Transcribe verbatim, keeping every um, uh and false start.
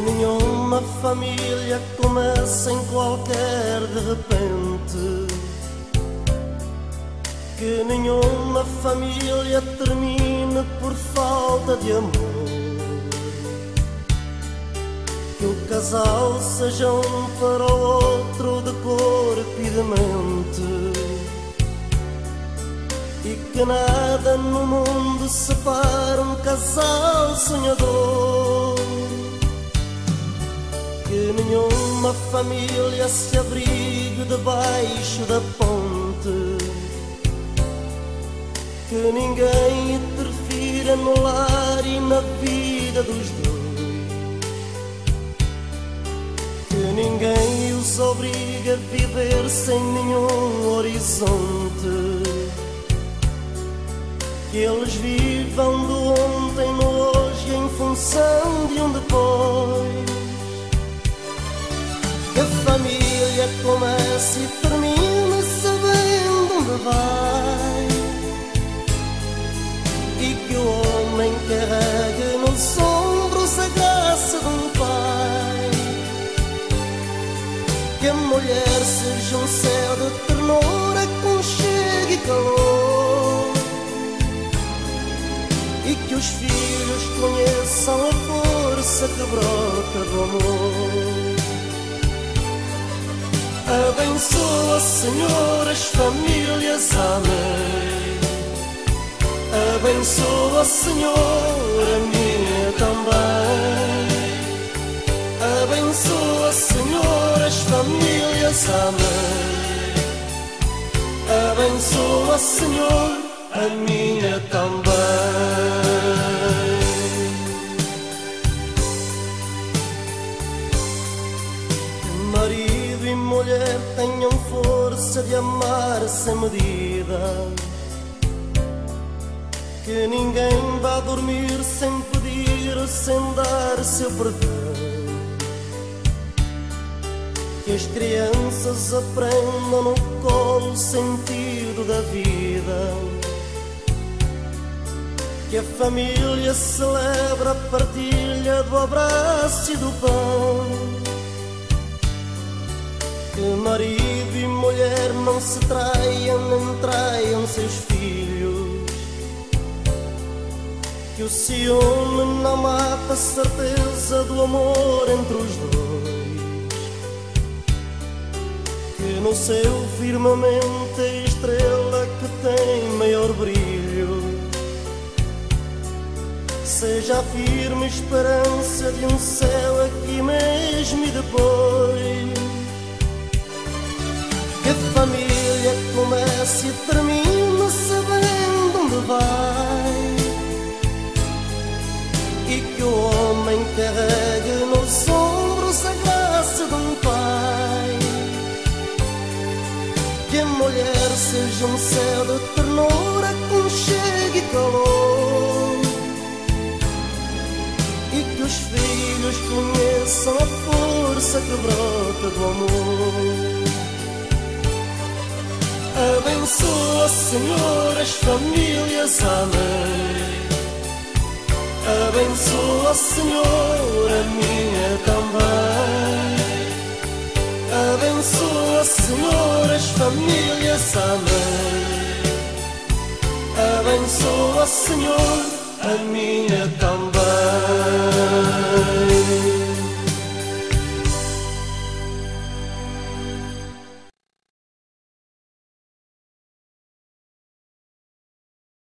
nenhuma família começa em qualquer de repente, que nenhuma família termine por falta de amor, que o casal seja um para o outro de corpo e de mente, e que nada no mundo separe um casal sonhador, que nenhuma família se abrigue debaixo da ponte, que ninguém interfira no lar e na vida dos dois, que ninguém os obrigue a viver sem nenhum horizonte, que eles vivam do ontem no hoje em função de um depois, que a família comece e termine sabendo onde vai, e que o homem carregue nos ombros a graça de um pai, que a mulher seja um céu de ternura, aconchego e calor, e que os filhos conheçam a força que brota do amor. Abençoa, Senhor, as famílias, amém. Abençoa, Senhor, a minha também. Abençoa, Senhor, as famílias, amém. Abençoa, Senhor, a minha também. Que marido e mulher tenham força de amar sem medida, que ninguém vá dormir sem pedir, sem dar seu perdão, que as crianças aprendam no colo o sentido da vida, que a família celebra a partilha do abraço e do pão, que marido e mulher não se traiam nem traiam seus filhos, que o ciúme não mata a certeza do amor entre os dois, que no seu firmamento a estrela que tem maior brilho seja a firme esperança de um céu aqui mesmo e depois, que a família comece e termine sabendo onde vai, e que o homem carregue nos ombros a graça de um pai, que a mulher seja um céu de ternura, aconchego e calor, e que os filhos conheçam a força que brota do amor. Abençoa, Senhor, as famílias, amém. Abençoa, Senhor, a minha também. Abençoa, Senhor, as famílias, amém. Abençoa, Senhor, a minha